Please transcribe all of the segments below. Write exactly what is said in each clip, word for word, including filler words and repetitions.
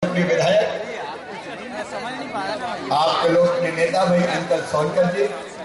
विधायक, आपके लोग के नेता भाई अंकल सोनकर जी,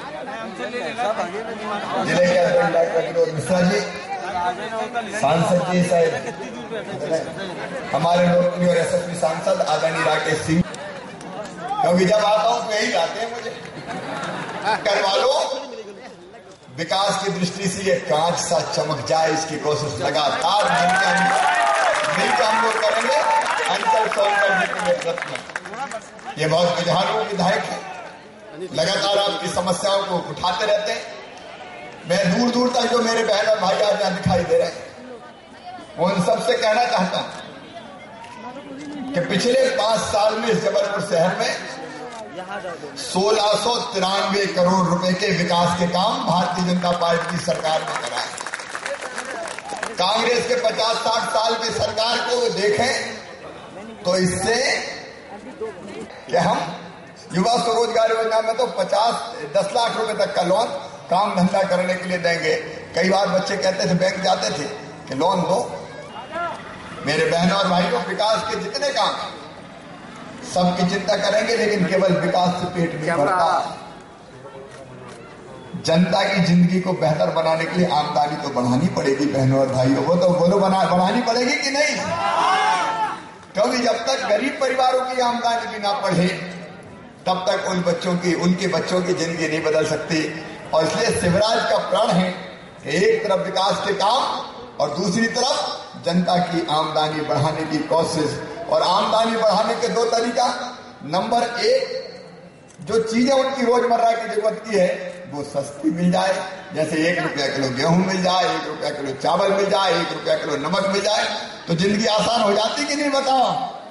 जिले के अध्यक्ष डॉक्टर विनोद मिश्रा जी, सांसद जी साहब, हमारे लोकप्रिय और यशस्वी सांसद आदरणीय राकेश सिंह, क्योंकि जब आता हूं तो यही आते हैं मुझे करवा लो। विकास की दृष्टि से ये कांच सा चमक जाए, इसकी कोशिश लगातार मिलकर हम लोग करेंगे। अंकल सोनकर जी के नेतृत्व में ये बहुत बुझारू विधायक है, लगातार आपकी समस्याओं को उठाते रहते हैं। मैं दूर दूर तक जो मेरे बहन और भाई आज यहाँ दिखाई दे रहे हैं, उन सबसे कहना चाहता हूं कि पिछले पांच साल में इस जबलपुर शहर में सोलह सौ तिरानवे करोड़ रुपए के विकास के काम भारतीय जनता पार्टी की सरकार ने कराए। कांग्रेस के पचास साठ साल की सरकार को देखें तो इससे कि हम युवा स्वरोजगार योजना में तो पचास दस लाख रुपए तक का लोन काम धंधा करने के लिए देंगे। कई बार बच्चे कहते थे, बैंक जाते थे कि लोन दो। मेरे बहनों और भाइयों, विकास के जितने काम सबकी चिंता करेंगे, लेकिन केवल विकास से पेट नहीं भरता। जनता की जिंदगी को बेहतर बनाने के लिए आमदनी तो बढ़ानी पड़ेगी बहनों और भाइयों। वो तो बोलो बना बढ़ानी पड़ेगी कि नहीं? क्योंकि जब तक गरीब परिवारों की आमदनी भी ना बढ़े तब तक उन बच्चों की उनके बच्चों की जिंदगी नहीं बदल सकती। और इसलिए शिवराज का प्रण है एक तरफ विकास के काम और दूसरी तरफ जनता की आमदनी बढ़ाने की कोशिश। और आमदनी बढ़ाने के दो तरीका, नंबर एक, जो चीजें उनकी रोजमर्रा की जरूरत की है वो सस्ती मिल जाए, जैसे एक रुपया किलो गेहूं मिल जाए, एक रुपया किलो चावल मिल जाए, एक रुपया किलो नमक मिल जाए, तो जिंदगी आसान हो जाती कि नहीं बताओ?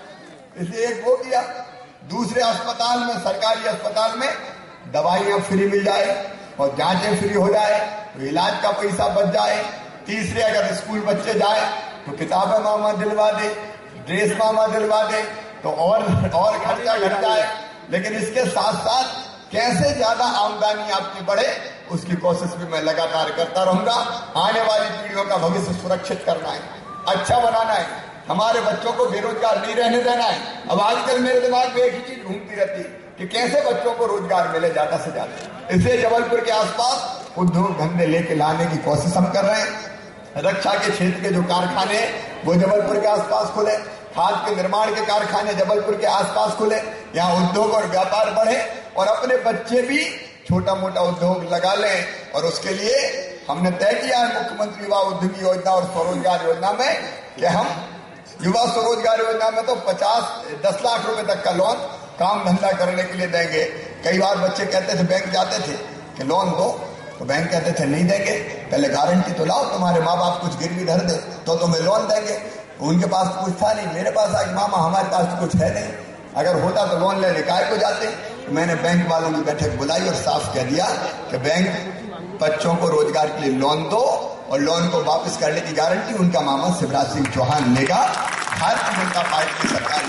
इसलिए एक वो किया। दूसरे अस्पताल में, सरकारी अस्पताल में दवाइयां फ्री मिल जाए और जांचें फ्री हो जाए तो इलाज का पैसा बच जाए। तीसरे, अगर स्कूल बच्चे जाए तो किताबें मामा दिलवा दे, ड्रेस मामा दिलवा दे, तो और और खर्चा घट जाए। लेकिन इसके साथ साथ कैसे ज्यादा आमदनी आपकी बढ़े उसकी कोशिश भी मैं लगातार करता रहूंगा। आने वाली पीढ़ियों का भविष्य सुरक्षित करना है, अच्छा बनाना है, हमारे बच्चों को बेरोजगार नहीं रहने देना है। अब आजकल मेरे दिमाग में एक ही चीज घूमती रहती कि कैसे बच्चों को रोजगार मिले ज्यादा से ज्यादा। इसलिए जबलपुर के आसपास उद्योग धंधे लेके लाने की कोशिश हम कर रहे हैं। रक्षा के क्षेत्र के जो कारखाने वो जबलपुर के आसपास खुले, खाद के निर्माण के कारखाने जबलपुर के आसपास खुले, यहाँ उद्योग और व्यापार बढ़े और अपने बच्चे भी छोटा मोटा उद्योग लगा लें। और उसके लिए हमने तय किया है मुख्यमंत्री युवा उद्योगी योजना और स्वरोजगार योजना में कि हम युवा स्वरोजगार योजना में तो पचास दस लाख रुपए तक का लोन काम धंधा करने के लिए देंगे। कई बार बच्चे कहते थे, बैंक जाते थे कि लोन दो, तो बैंक कहते थे नहीं देंगे, पहले गारंटी तो लाओ, तुम्हारे माँ बाप कुछ गिरवी धर दे तो तुम्हें लोन देंगे। उनके पास कुछ था नहीं, मेरे पास आज मामा हमारे पास तो कुछ है नहीं, अगर होता तो लोन लेने काय को जाते। तो मैंने बैंक वालों की बैठक बुलाई और साफ कह दिया कि बैंक बच्चों को रोजगार के लिए लोन दो और लोन को वापस करने की गारंटी उनका मामा शिवराज सिंह चौहान लेगा, भारतीय जनता पार्टी की सरकार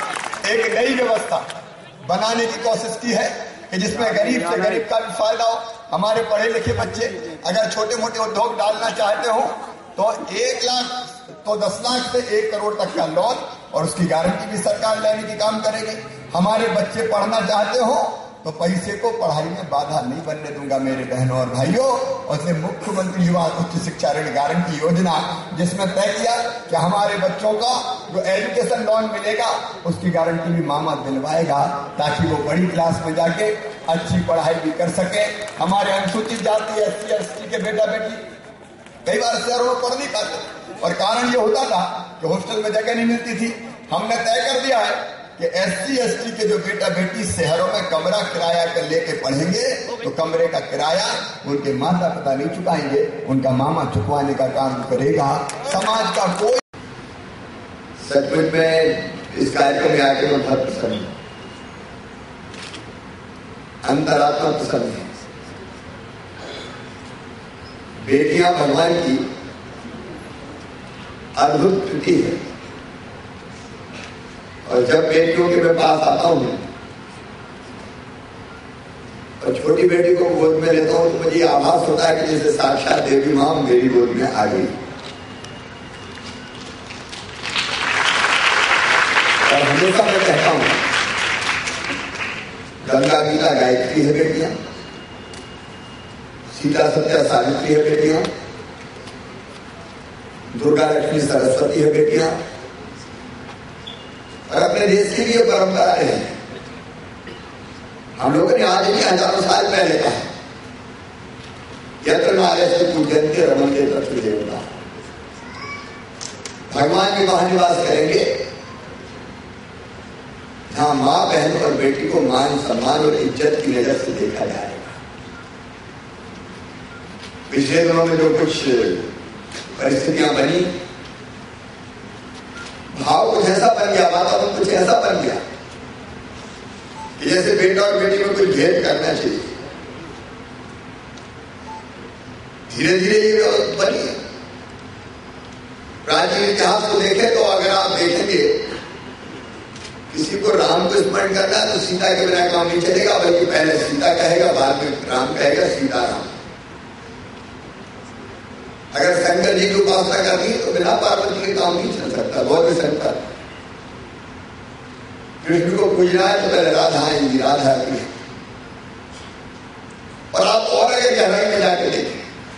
ने एक नई व्यवस्था बनाने की कोशिश की है कि जिसमें गरीब से गरीब का भी फायदा हो। हमारे पढ़े लिखे बच्चे अगर छोटे मोटे उद्योग डालना चाहते हो तो एक लाख तो दस लाख से एक करोड़ तक का लोन और उसकी गारंटी भी सरकार लेने की काम करेगी। हमारे बच्चे पढ़ना चाहते हो तो पैसे को पढ़ाई में बाधा नहीं बनने दूंगा मेरे बहनों और भाइयों। और मुख्यमंत्री युवा उच्च शिक्षा ऋण गारंटी योजना जिसमें तय किया कि हमारे बच्चों का जो एजुकेशन लोन मिलेगा उसकी गारंटी भी मामा दिलवाएगा ताकि वो बड़ी क्लास में जाके अच्छी पढ़ाई भी कर सके। हमारे अनुसूचित जाति एस सी एस टी के बेटा बेटी कई बार शहरों में पढ़ नहीं पाते और कारण ये होता था कि हॉस्टल में जगह नहीं मिलती थी। हमने तय कर दिया है कि एस सी एस टी के जो बेटा बेटी शहरों में कमरा किराया कर लेके पढ़ेंगे तो कमरे का किराया उनके माता पिता नहीं चुकाएंगे, उनका मामा चुकवाने का काम करेगा। समाज का कोई सचमुच में इस कार्यक्रम में आके मैं बहुत प्रसन्न हूं, अंतरात्मा प्रसन्न है। बेटियां भगवान की अद्भुत कृति है और जब बेटियों के मैं पास आता हूं और छोटी बेटी को गोद में लेता हूं तो मुझे आभास होता है कि जैसे साक्षात देवी मां मेरी गोद में आ गई। और हमेशा मैं कहता हूं, गंगा गीता गायत्री है बेटियां, सीता सत्या सावित्री है बेटियां, दुर्गा लक्ष्मी सरस्वती है बेटियां, और अपने देश की भी ये परंपराएं हैं। हम लोगों ने आज नहीं हजारों साल पहले कहा, यत्र नार्यस्तु पूज्यन्ते रमन्ते तत्र देवता। भगवान भी वहां निवास करेंगे जहां मां बहन और बेटी को मान सम्मान और इज्जत की नजर से देखा जाएगा। पिछले दिनों में जो कुछ परिस्थितियां बनी, भाव कुछ ऐसा बन गया, वातावरण कुछ ऐसा बन गया कि जैसे बेटा और बेटी में कुछ भेद करना चाहिए। धीरे धीरे ये बनी। प्राचीन इतिहास को देखें तो अगर आप देखेंगे, किसी को राम को स्मरण करना है तो सीता के बिना काम नहीं चलेगा, बल्कि पहले सीता कहेगा, बाद में राम कहेगा, सीता राम। अगर शंकर जी की उपासना करनी तो बिना पार्वती के काम नहीं चल सकता। बहुत शंकर कृष्ण को पूजना है तो पहले राधा आएंगी, राधा की। और आप और अगर गहराई में जाके देखें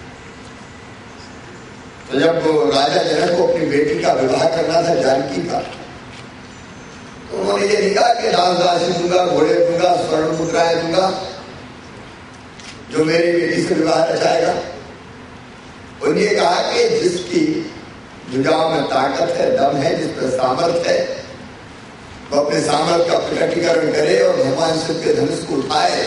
तो जब राजा जनक को अपनी बेटी का विवाह करना था जानकी का, तो उन्होंने ये नहीं कहा कि दास दासी दूंगा, घोड़े दूंगा, स्वर्ण मुद्राएं दूंगा जो मेरी बेटी से विवाह रचाएगा। उन्होंने कहा कि जिसकी भुजाओं में ताकत है, दम है, जिस पर सामर्थ्य है, वो अपने सामर्थ्य का प्रकटीकरण करे और भगवान शिव के धनुष को उठाए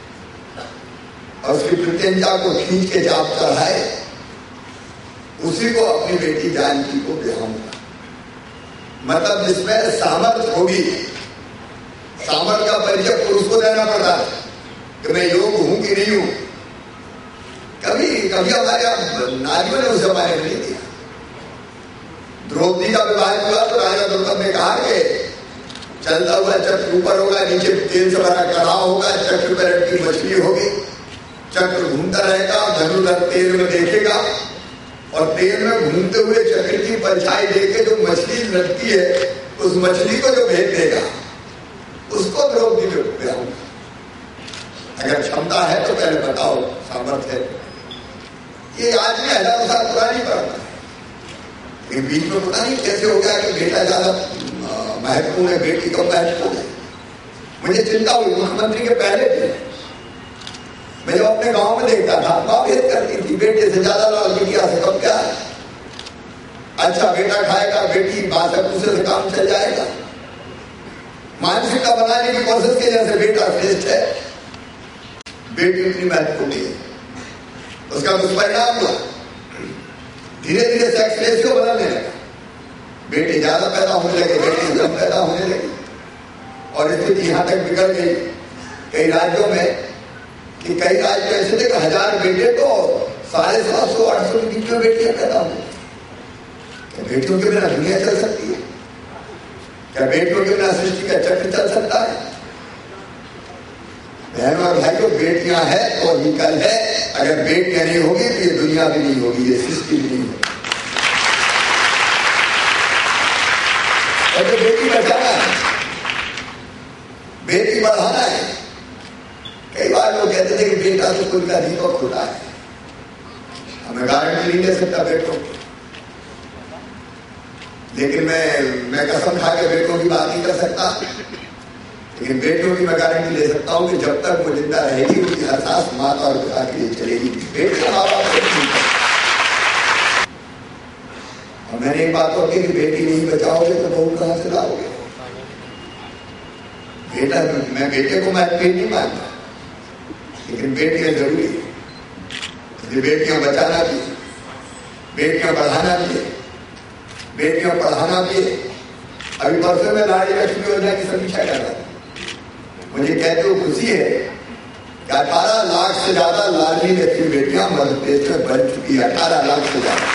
और उसकी प्रत्यंता को खींच के जाप चढ़ाए, उसी को अपनी बेटी जानकी को ब्याहूंगा। मतलब जिसमें सामर्थ्य होगी। सामर्थ्य का परिचय पुरुष को देना पड़ता है कि मैं योग हूं कि नहीं हूं। कभी कभी हमारे नारियों ने उस जमाने में नहीं दिया। द्रौपदी का विवाह हुआ तो राजा द्रौपद ने कहा कि चलता हुआ चक्र ऊपर होगा, नीचे तेल से भरा कड़ाह होगा, चक्र पर रखी मछली होगी, चक्र घूमता रहेगा, धनुधर तेल में देखेगा और तेल में घूमते हुए चक्र की परछाई देखे जो मछली लड़ती है, उस मछली को जो भेज देगा उसको द्रौपदी में ब्याहूंगा। अगर क्षमता है तो पहले बताओ, सामर्थ्य है। ये आज भी हजारों साल पुरानी परंपरा है। बीच में पता नहीं कैसे हो गया कि बेटा ज्यादा महत्वपूर्ण है, बेटी कम महत्वपूर्ण है। मुझे चिंता हुई मुख्यमंत्री के पहले थे, मैं जब अपने गांव में देखता था, मां भेद करती थी, बेटे से ज्यादा लाल, बिटिया से कम क्या है। अच्छा बेटा खाएगा, बेटी बात है, दूसरे से काम चल जाएगा। मानसिकता बनाने की कोशिश की जैसे बेटा श्रेष्ठ है, बेटी उतनी महत्वपूर्ण है। उसका दुष्परिणाम हुआ, धीरे धीरे सेक्स रेशियो बदलने लगा। बेटे ज्यादा पैदा होने लगे, बेटी कम पैदा होने लगी और स्थिति यहां तक बिगड़ गई कई राज्यों में कि कई राज्य ऐसे थे कि हजार बेटे तो साढ़े सात सौ आठ सौ के बीच में बेटियां पैदा हुई। क्या बेटियों के बिना दुनिया चल सकती है? क्या बेटियों के बिना सृष्टि का चक्र चल सकता है? बहनों और भाइयों, बेटियां हैं तो ही कल है। अगर बेटियां नहीं होगी तो ये दुनिया भी नहीं होगी, ये सृष्टि भी नहीं होगी। और जो बेटी बचाना है, बेटी बढ़ाना है। कई बार लोग कहते थे कि बेटा तो कोई का दीपक होता है, हमें गारंटी नहीं ले सकता बेटों, लेकिन मैं मैं कसम खा के बेटों की बात नहीं कर सकता, लेकिन बेटियों की मैं गारंटी ले सकता हूं कि जब तक वो जिंदा रहेगी उनकी एहसास माता और पिता के लिए चलेगी। बेटियां माँ बाप से नहीं। और मैंने एक बात और की कि बेटी नहीं बचाओगे तो बहू कहां से लाओगे। बेटा, मैं बेटे को महत्वपूर्ण नहीं मानता, लेकिन बेटियां जरूरी है। इसलिए बेटियां बचाना भी, बेटियां बढ़ाना भी, बेटियां पढ़ाना भी। अभी परसों में लाड़ी लक्ष्मी योजना की समीक्षा कर रहा था। मुझे कहते हुए खुशी है कि अठारह लाख से ज्यादा लाडली लक्ष्मी बेटियां मध्य प्रदेश में बन चुकी है। अठारह लाख से ज्यादा।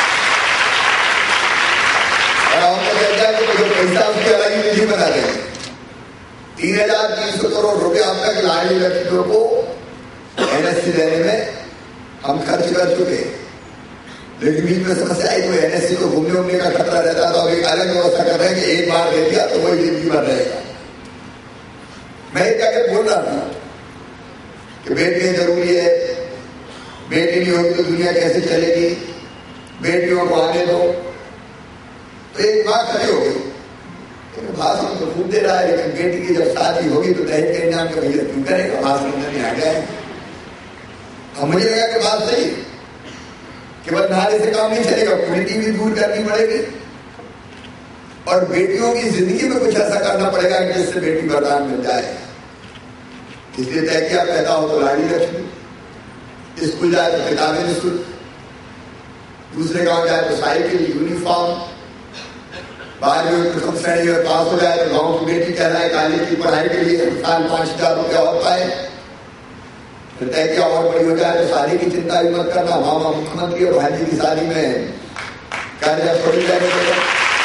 और हमको कहता है कि जो पैसा उसकी अलग ही निधि बना देंगे। तीन हजार तीन सौ करोड़ रुपया अब तक लाडली लक्ष्मियों को एनएससी देने में हम खर्च कर चुके हैं। लेकिन बीच में समस्या आई, कोई एनएससी को घूमने उमने का खतरा रहता, तो अभी अलग व्यवस्था कर रहे हैं कि एक बार दे दिया तो वही जिंदगी भर रहेगा। मैं क्या बोल रहा था कि बेटियां जरूरी है, बेटी नहीं होगी तो दुनिया कैसे चलेगी, बेटियों को आने दो। तो एक बात खड़ी हो गई, भाषण तो खूब दे रहा है, लेकिन बेटी की जब शादी होगी तो दहेज के इंतजाम का भैया क्यों करेगा, भाषण नहीं आ गया है। अब मुझे लगा कि बात सही, केवल नारे से काम नहीं चलेगा, कुरीति भी दूर करनी पड़ेगी और बेटियों की जिंदगी में कुछ ऐसा करना पड़ेगा कि जिससे बेटी वरदान मिल जाए। इसलिए तय किया, पैदा हो तो लाड़ी लक्ष्मी, स्कूल जाए तो किताबें निःशुल्क, दूसरे गांव जाए तो साइकिल, यूनिफॉर्म, बारहवीं में प्रथम श्रेणी में पास हो जाए तो गांव की बेटी कहलाए, कॉलेज की पढ़ाई के लिए साल पांच हजार रुपया और पाए। फिर तय किया और बड़ी हो जाए तो शादी की चिंता भी मत करना, मामा मुख्यमंत्री और भाई की शादी में कर्जा छोड़ी जाएगा।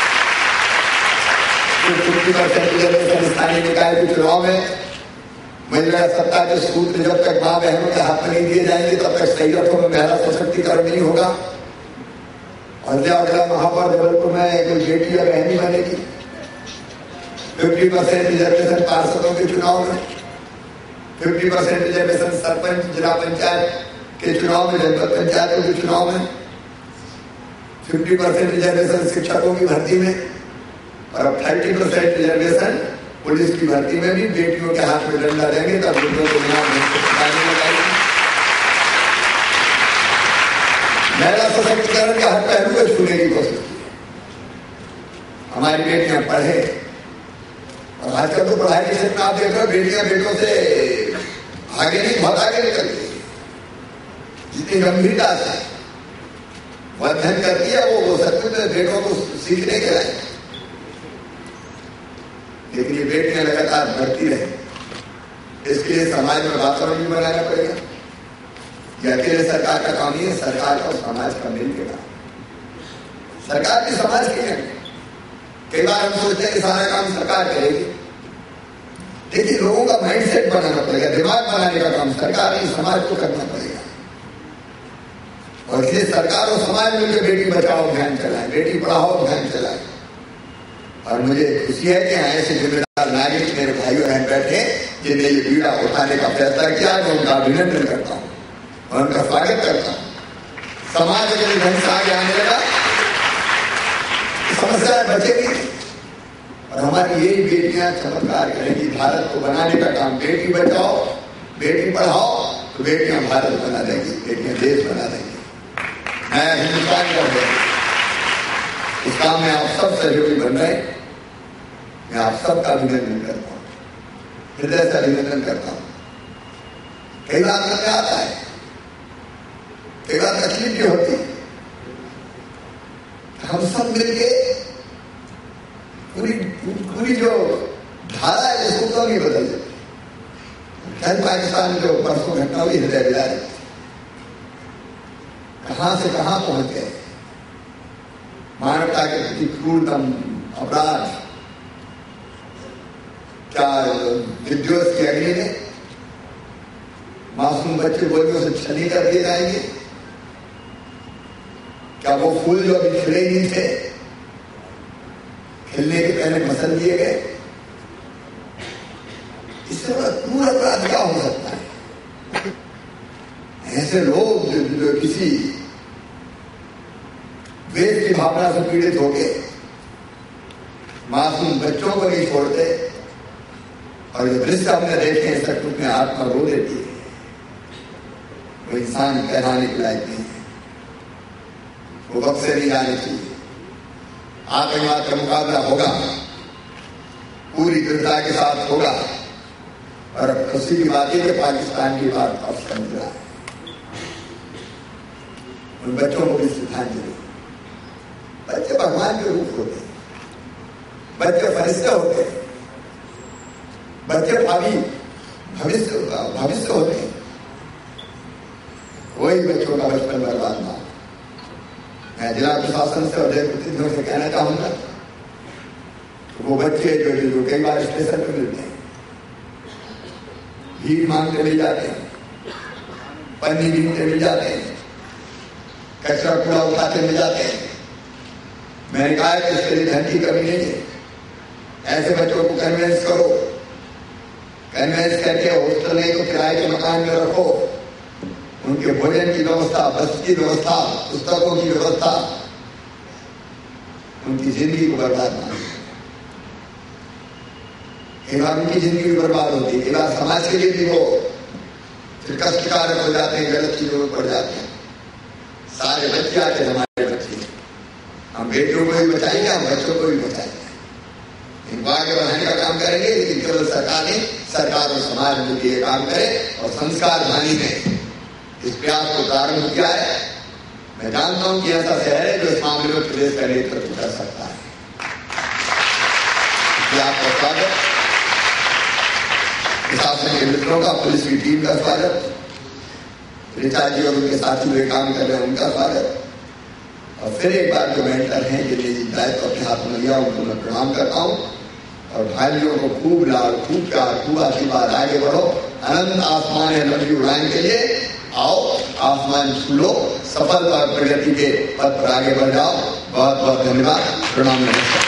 फिफ्टी परसेंट रिजर्वेशन स्थानीय निकाय के चुनाव में महिला सत्ता के सूत्र जब तक माँ बहनों के हाथ में नहीं दिए जाएंगे तब तक सही अर्थों में महिला सशक्तिकरण नहीं होगा। और अगला महापौर जबलपुर में कोई बेटी या बहनी बनेगी, फिफ्टी परसेंट रिजर्वेशन पार्षदों के चुनाव में, फिफ्टी परसेंट रिजर्वेशन सरपंच जिला पंचायत के चुनाव में, जनपद पंचायतों के चुनाव में, फिफ्टी परसेंट रिजर्वेशन शिक्षकों की भर्ती में, और अब थर्टी परसेंट रिजर्वेशन पुलिस की भर्ती में भी बेटियों के हाथ में डंडा देंगे तब बेटियों को महिला सशक्तिकरण के हर पहलू को छूने की कोशिश की। हमारी बेटियां पढ़े, और आजकल तो पढ़ाई के क्षेत्र में आप देख रहे हो बेटियां बेटों से आगे नहीं, बहुत आगे निकल गई। जितनी गंभीरता से अध्ययन करती है वो वो सच में बेटों को सीखने के लायक। लेकिन ये बेटियां लगातार बढ़ती रहे, इसके लिए समाज में वातावरण भी बनाना पड़ेगा। यह अकेले सरकार का काम नहीं है, सरकार और समाज का मिल के काम। सरकार भी समाज के हैं। कई बार हम सोचते हैं कि सारा काम सरकार करेगी, लेकिन लोगों का माइंडसेट बनाना पड़ेगा, दिमाग बनाने का काम सरकार नहीं समाज को करना पड़ेगा। और इसलिए सरकार और समाज मिलकर बेटी बचाओ अभियान चलाए, बेटी पढ़ाओ अभियान चलाए। और मुझे खुशी है कि ऐसे जिम्मेदार नागरिक मेरे भाइयों बहन बैठे जिन्हें ये बीड़ा उठाने का फैसला किया, मैं उनका अभिनंदन करता हूँ और उनका स्वागत करता हूँ। समाज अगर ढंग से आगे आने लगा समस्या बचेगी और हमारी यही बेटियां चमत्कार करेंगी। भारत को बनाने का काम, बेटी बचाओ बेटी पढ़ाओ तो बेटियां भारत बना देंगी, बेटियां देश बना देंगी, नया हिंदुस्तान कर देंगे। इस काम में आप सब सहयोगी बन रहे, मैं आप सबका अभिनंदन करता हूँ, हृदय से अभिनंदन करता हूँ। कई बार मन में आता है, कई बार तकलीफ भी होती है, हम सब मिलके पूरी पूरी जो धारा है उसको तो नहीं बदल देते। कल पाकिस्तान में जो परसों घटना हुई हृदय विदाई, कहां से कहां पहुंच गए, मानवता के प्रति क्रूरतम अपराध। क्या विध्वंस की अग्नि में मासूम बच्चे गोलियों से छली कर दिए जाएंगे? क्या वो फूल जो अभी खिले नहीं थे खिलने के पहले मसल दिए गए? इससे बड़ा क्रूर अपराध क्या हो सकता है? ऐसे लोग जो, जो किसी वेद की भावना से पीड़ित हो गए, मासूम बच्चों को नहीं छोड़ते, और जो दृश्य हमने देखे हैं सचमुच में आत्मा रो देती है। वो इंसान कहलाने के लायक नहीं है, वो वक्त से नहीं जाने चाहिए। आतंकवाद का मुकाबला होगा, पूरी दृढ़ता के साथ होगा। और खुशी की बात है कि पाकिस्तान की बात अब समझ रहा है, उन बच्चों को भी श्रद्धांजलि। बच्चे भगवान के रूप होते, बच्चे फरिश्ते होते, बच्चे भावी भविष्य भविष्य होते हैं। वही बच्चों का बचपन बर्बाद ना। मैं जिला प्रशासन से और जनप्रतिनिधियों से कहना चाहूंगा, वो बच्चे जो जो कई बार स्टेशन पर मिलते हैं, भीख मांगते मिल जाते हैं, पन्नी बीनते मिल जाते हैं, कचरा कूड़ा उठाते मिल जाते हैं। मैंने कहा है कि उसके लिए धन की कमी नहीं है। ऐसे बच्चों को कन्वेंस करो, कन्वेंस करके हॉस्टल नहीं तो किराए के मकान में रखो, उनके भोजन की व्यवस्था, बस की व्यवस्था, पुस्तकों की व्यवस्था, उनकी जिंदगी को बर्बाद ना। कई बार उनकी जिंदगी बर्बाद होती है, कई बार समाज के लिए भी वो फिर कष्टकारक हो जाते हैं, गलत चीजों में पड़ जाते हैं। सारे बच्चे आते हमारे बच्चे, हम बेटियों को भी बचाएंगे, हम बच्चों को भी बचाएंगे, इनको आगे बढ़ाने का काम करेंगे। लेकिन केवल सरकार नहीं, सरकार और समाज मिलकर ये काम करे और संस्कार धानी में इस प्रयास को प्रारंभ किया है। मैं जानता हूं कि ऐसा शहर है जो इस मामले में प्रदेश का नेतृत्व कर सकता है। आपका स्वागत, प्रशासन के मित्रों का, पुलिस की टीम का स्वागत, ऋचा जी और उनके साथी वे काम कर रहे हैं उनका स्वागत, और फिर एक बार जो मेंटर हैं जिन्हें दायित्व अपने हाथ में लिया उनको मैं प्रणाम करता हूँ। और भाइयों को खूब लाड़, खूब प्यार, खूब आशीर्वाद, आगे बढ़ो, अनंत आसमान है लंबी उड़ान के लिए, आओ आसमान छू लो, सफल और प्रगति के पथ पर आगे बढ़ जाओ। बहुत बहुत धन्यवाद, प्रणाम, नमस्कार।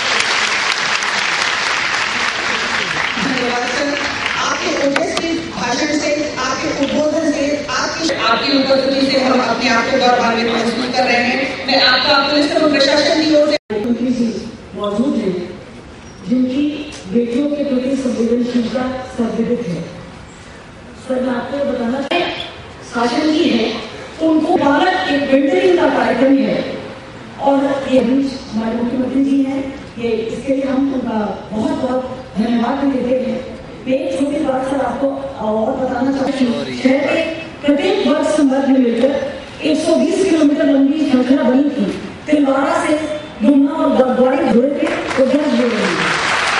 धन्यवाद सर, आपके उपस्थित भाषण से, आपके उद्बोधन से, आपकी आपकी उपस्थिति से हम अपने आप को गौरवान्वित महसूस कर रहे हैं। मैं आपका पुलिस और प्रशासन की ओर से मौजूद है जिनकी बेटियों के प्रति संवेदनशीलता सर्वाधिक है। सर मैं आपको बताना शासन की है, उनको भारत एक बेहतरीन का कार्यक्रम है और ये हमारे मुख्यमंत्री जी हैं, ये इसके लिए हम उनका बहुत बहुत धन्यवाद देते हैं। मैं एक छोटी बात सर आपको और बताना चाहती हूँ, शहर के प्रत्येक वर्ग संवर्ग में मिलकर एक सौ बीस किलोमीटर लंबी श्रृंखला बनी थी। तिलवाड़ा से डुमना और गढ़वाड़ी जुड़े थे तो गैस जुड़ रही है।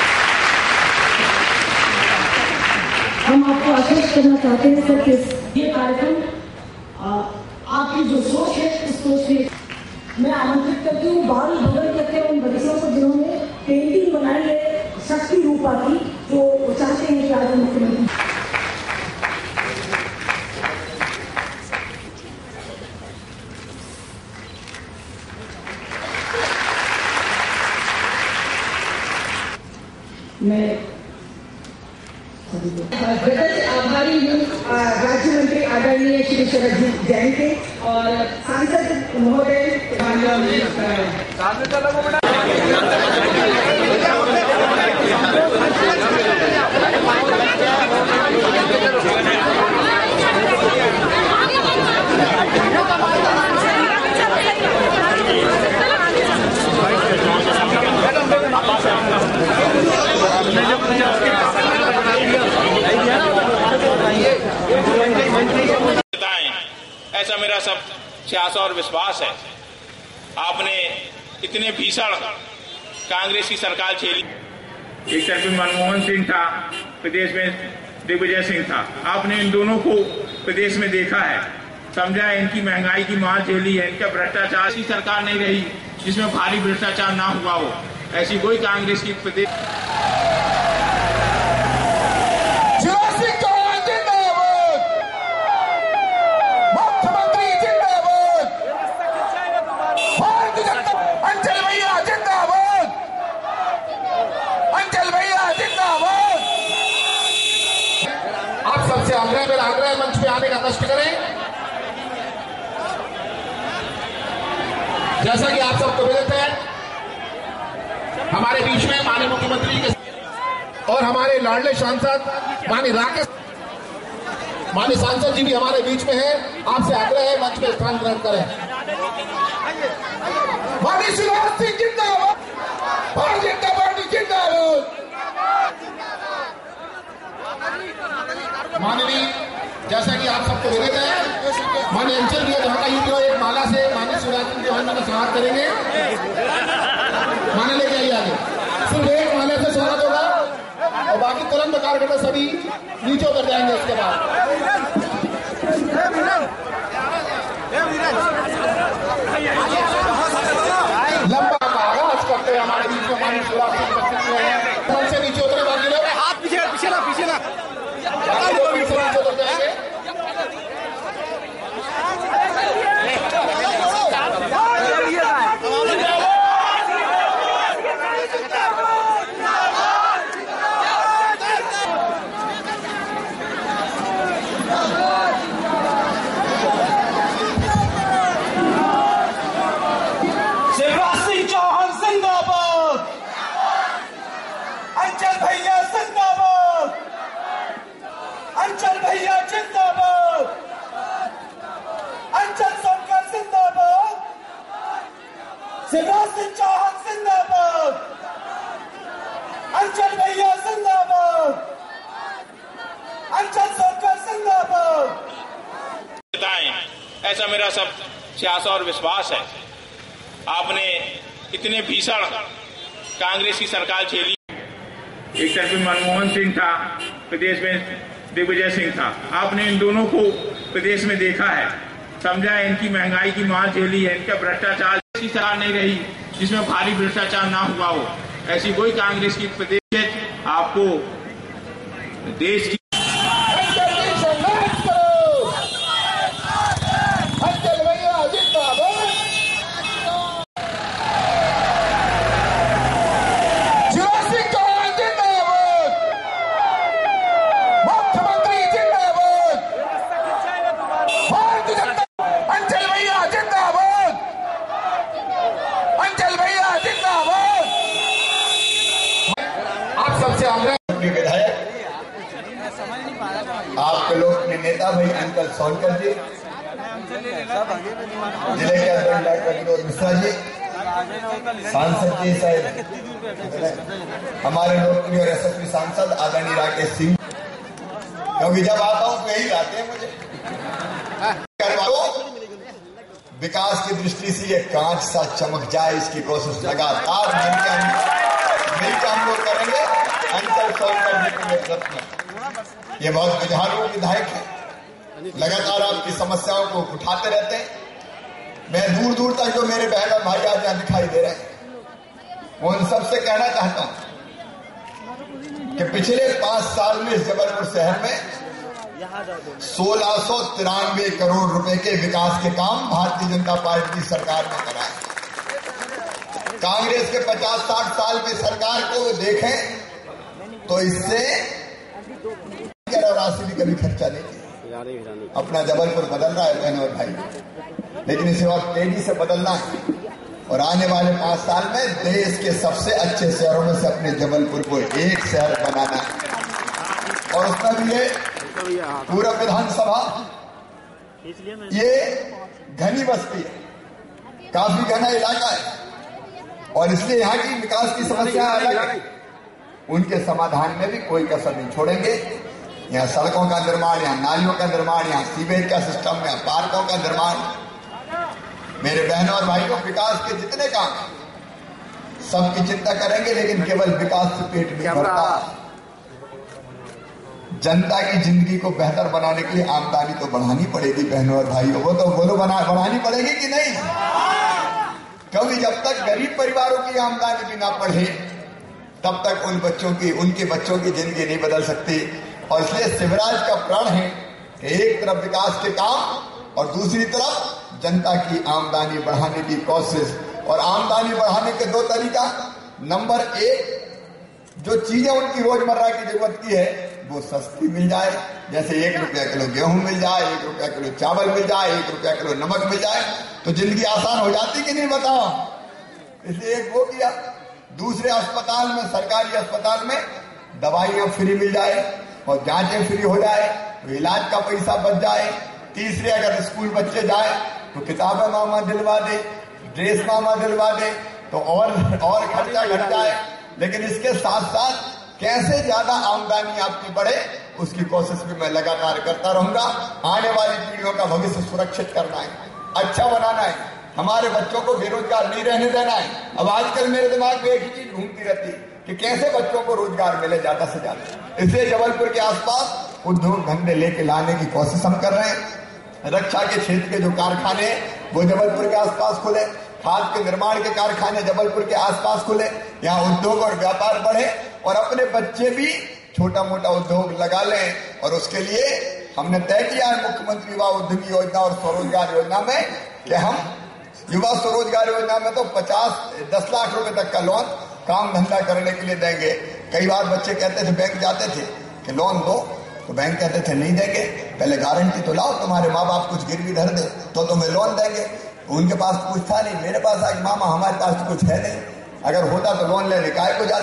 हम आपको आश्वस्त करना चाहते हैं सर कि ये कार्यक्रम आपकी जो सोच है उस सोच से मैं आमंत्रित करती हूँ। बाल बगल करते उन बच्चों को जिन्होंने पेंटिंग बनाई है शक्ति रूपा की, जो चाहते हैं कि आज मुख्यमंत्री मैं आभारी हूँ राज्य मंत्री आदरणीय श्री शरद जैन के और सांसद महोदय। ऐसा मेरा सब आशा और विश्वास है। आपने इतने भीषण कांग्रेस की सरकार झेली, एक तरफ मनमोहन सिंह था, प्रदेश में दिग्विजय सिंह था, आपने इन दोनों को प्रदेश में देखा है, समझा है, इनकी महंगाई की मार झेली है, इनका भ्रष्टाचार की सरकार नहीं रही जिसमें भारी भ्रष्टाचार ना हुआ हो, ऐसी कोई कांग्रेस की प्रदेश आग्रह मेरा आग्रह मंच पे आने का कष्ट करें। जैसा कि आप सबको विदित है, हमारे बीच में माननीय मुख्यमंत्री के और हमारे लाडले सांसद माननीय राकेश माननीय सांसद जी भी हमारे बीच में हैं। आपसे आग्रह है मंच पे स्थान ग्रहण करें। माननीय शिवराज सिंह जिंदाबाद, भारतीय जनता पार्टी जिंदाबाद। माननीय जैसा कि आप सबको विदित है, माननीय अंचल जी जहां का यूपी एक माला से माननीय शिवराज सिंह चौहान का स्वागत करेंगे। माने लेके आइए आगे, सिर्फ एक माले से स्वागत होगा और बाकी तुरंत कार्यकर्ता सभी नीचे उतर जाएंगे। इसके बाद लंबा आगाज करते हैं हमारे बीच में माननीय शिवराज सिंह उपस्थित हुए हैं। से नीचे उतरे बाकी लोग हाथ पीछे पीछे ना पीछे ना अंचल भैया जिंदाबाद, अंचल भैया जिंदाबाद, अंचल सोनकर जिंदाबाद, शिवराज सिंह चौहान जिंदाबाद, अंचल भैया जिंदाबाद, अंचल सोनकर जिंदाबाद। ऐसा मेरा सब आशा और विश्वास है। आपने इतने भीषण कांग्रेस की सरकार झेली, एक तरफ मनमोहन सिंह था, प्रदेश में दिग्विजय सिंह था। आपने इन दोनों को प्रदेश में देखा है, समझा है, इनकी महंगाई की मार झेली है, इनका भ्रष्टाचार की सरकार नहीं रही जिसमें भारी भ्रष्टाचार ना हुआ हो। ऐसी कोई कांग्रेस की प्रदेश आपको देश की विधायक, आपके लोकप्रिय नेता भाई अंकल सोनकर जी, जिले के अध्यक्ष डॉक्टर विनोद मिश्रा जी, सांसद जी साहब, हमारे लोकप्रिय और यशस्वी सांसद आदरणीय राकेश सिंह, क्योंकि जब आता हूँ यही लाते हैं मुझे। विकास की दृष्टि से ये कांच सा चमक जाए, इसकी कोशिश लगातार मिलकर मिलकर हम लोग करेंगे। अंचल सोनकर जी के नेतृत्व में ये बहुत बुझारू विधायक है, लगातार आपकी समस्याओं को उठाते रहते हैं। मैं दूर दूर तक जो मेरे बहन और भाई आज यहाँ दिखाई दे रहे हैं, वो उन सबसे कहना चाहता हूँ कि पिछले पांच साल में इस जबलपुर शहर में सोलह सौ तिरानवे करोड़ रुपए के विकास के काम भारतीय जनता पार्टी की सरकार ने कराए। कांग्रेस के पचास साठ साल में सरकार को देखें तो इससे राशि भी कभी खर्चा नहीं किया। अपना जबलपुर बदल रहा है बहनों और भाई, लेकिन इसे और तेजी से बदलना है और आने वाले पांच साल में देश के सबसे अच्छे शहरों में से अपने जबलपुर को एक शहर बनाना है। और उसमें भी ये पूरा विधानसभा ये घनी बस्ती है, काफी घना इलाका है और इसलिए यहाँ की विकास की समस्या अलग है। उनके समाधान में भी कोई कसर नहीं छोड़ेंगे। यहाँ सड़कों का निर्माण, यहाँ नालियों का निर्माण, यहाँ सीवेज का सिस्टम, यहाँ पार्कों का निर्माण। मेरे बहनों और भाइयों, विकास के जितने काम सबकी चिंता करेंगे, लेकिन केवल विकास से पेट नहीं भरता। जनता की जिंदगी को बेहतर बनाने के लिए आमदनी तो बढ़ानी पड़ेगी बहनों और भाइयों। वो तो बोलो बना बढ़ानी पड़ेगी कि नहीं? क्योंकि जब तक गरीब परिवारों की आमदनी भी ना बढ़े तब तक उन बच्चों की उनके बच्चों की जिंदगी नहीं बदल सकती। और इसलिए शिवराज का प्रण है कि एक तरफ विकास के काम और दूसरी तरफ जनता की आमदनी बढ़ाने की कोशिश। और आमदनी बढ़ाने के दो तरीका, नंबर एक, जो चीजें उनकी रोजमर्रा की जरूरत की है वो सस्ती मिल जाए, जैसे एक रुपया किलो गेहूं मिल जाए, एक रुपया किलो चावल मिल जाए, एक रुपया किलो नमक मिल जाए, तो जिंदगी आसान हो जाती कि नहीं बताओ। इसलिए एक वो किया। दूसरे अस्पताल में, सरकारी अस्पताल में दवाइयां फ्री मिल जाए और जांचें फ्री हो जाए तो इलाज का पैसा बच जाए। तीसरे, अगर स्कूल बच्चे जाए तो किताबें मामा दिलवा दे, ड्रेस मामा दिलवा दे, तो और और खर्चा घट जाए। लेकिन इसके साथ साथ कैसे ज्यादा आमदनी आपकी बढ़े उसकी कोशिश भी मैं लगातार करता रहूंगा। आने वाली पीढ़ियों का भविष्य सुरक्षित करना है, अच्छा बनाना है, हमारे बच्चों को बेरोजगार नहीं रहने देना है। अब आजकल मेरे दिमाग में एक ही चीज घूमती रहती है कि कैसे बच्चों को रोजगार मिले ज्यादा से ज्यादा। इसलिए जबलपुर के आसपास उद्योग धंधे लेके लाने की कोशिश हम कर रहे हैं। रक्षा के क्षेत्र के जो कारखाने वो जबलपुर के आसपास खुले, खाद के निर्माण के कारखाने जबलपुर के आसपास खुले, यहाँ उद्योग और व्यापार बढ़े और अपने बच्चे भी छोटा मोटा उद्योग लगा लें। और उसके लिए हमने तय किया है मुख्यमंत्री युवा उद्यमी योजना और स्वरोजगार योजना में कि हम युवा स्वरोजगार योजना में तो पचास दस लाख रुपए तक का लोन काम धंधा करने के लिए देंगे। कई बार बच्चे कहते थे, बैंक जाते थे कि लोन दो, तो बैंक कहते थे नहीं देंगे, पहले गारंटी तो लाओ, तुम्हारे माँ बाप कुछ गिरवी धर दे तो तुम्हें लोन देंगे। उनके पास कुछ था नहीं, मेरे पास आज मामा हमारे पास कुछ है नहीं, अगर होता तो लोन लेने काय को जाते।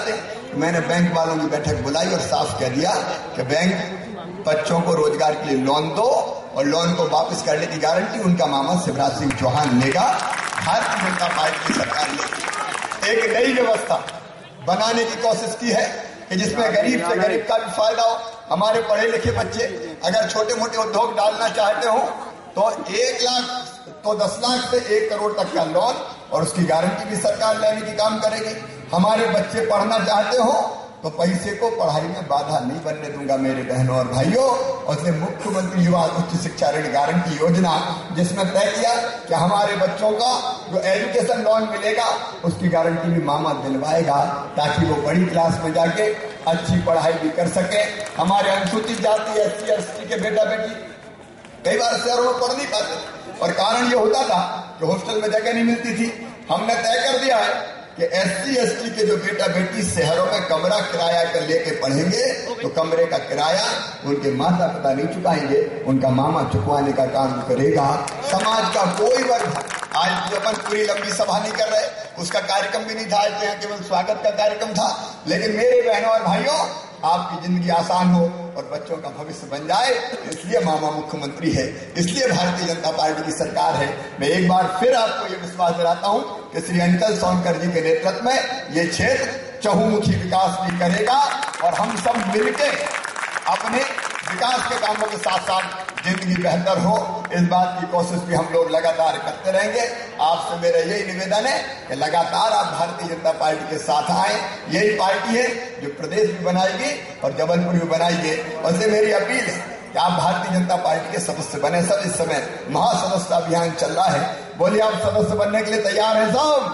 मैंने बैंक वालों की बैठक बुलाई और साफ कह दिया कि बैंक बच्चों को रोजगार के लिए लोन दो और लोन को वापस करने की गारंटी उनका मामा शिवराज सिंह चौहान लेगा, भारतीय जनता पार्टी की सरकार लेगी। एक नई व्यवस्था बनाने की कोशिश की है कि जिसमें गरीब से गरीब का भी फायदा हो। हमारे पढ़े लिखे बच्चे अगर छोटे मोटे उद्योग डालना चाहते हो तो एक लाख तो दस लाख से एक करोड़ तक का लोन और उसकी गारंटी भी सरकार लेने की काम करेगी। हमारे बच्चे पढ़ना चाहते हो तो पैसे को पढ़ाई में बाधा नहीं बनने दूंगा मेरे बहनों और भाइयों। और इसलिए मुख्यमंत्री युवा उच्च शिक्षा ऋण गारंटी योजना जिसमें तय किया कि हमारे बच्चों का जो एजुकेशन लोन मिलेगा उसकी गारंटी भी मामा दिलवाएगा ताकि वो बड़ी क्लास में जाके अच्छी पढ़ाई भी कर सके। हमारे अनुसूचित जाति एस सी एस टी के बेटा बेटी कई बार शहरों में पढ़ नहीं पाते और कारण ये होता था कि हॉस्टल में जगह नहीं मिलती थी। हमने तय कर दिया है कि एस सी एस टी के जो बेटा बेटी शहरों में कमरा किराया कर लेके पढ़ेंगे तो कमरे का किराया उनके माता पिता नहीं चुकाएंगे, उनका मामा चुकवाने का काम करेगा। समाज का कोई वर्ग, आज जो अपन पूरी लंबी सभा नहीं कर रहे, उसका कार्यक्रम भी नहीं था, आज यहाँ केवल स्वागत का कार्यक्रम था, लेकिन मेरे बहनों और भाइयों आपकी जिंदगी आसान हो और बच्चों का भविष्य बन जाए, इसलिए मामा मुख्यमंत्री है, इसलिए भारतीय जनता पार्टी की सरकार है। मैं एक बार फिर आपको ये विश्वास दिलाता हूं कि श्री अंकल सोनकर जी के नेतृत्व में ये क्षेत्र चहुमुखी विकास भी करेगा और हम सब मिलकर अपने विकास के कामों के साथ साथ जिंदगी बेहतर हो, इस बात की कोशिश भी हम लोग लगातार करते रहेंगे। आपसे मेरा यही निवेदन है कि लगातार आप भारतीय जनता पार्टी के साथ आए। यही पार्टी है जो प्रदेश भी बनाएगी और जबलपुर भी बनाएगी। और से मेरी अपील है कि आप भारतीय जनता पार्टी के सदस्य बने। सब इस समय महासदस्य अभियान चल रहा है, बोलिए आप सदस्य बनने के लिए तैयार हैं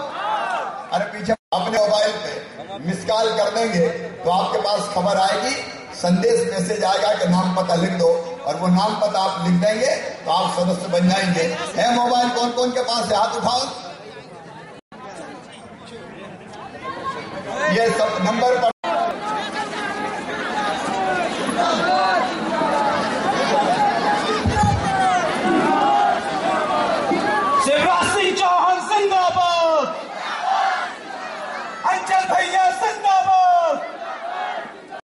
सब? अरे पीछे अपने मोबाइल पे मिस कॉल कर देंगे तो आपके पास खबर आएगी, संदेश मैसेज आएगा कि नाम पता लिख दो और वो नाम पता आप लिख देंगे तो आप सदस्य बन जाएंगे। है मोबाइल कौन कौन के पास है? हाथ उठाओ। ये सब नंबर पर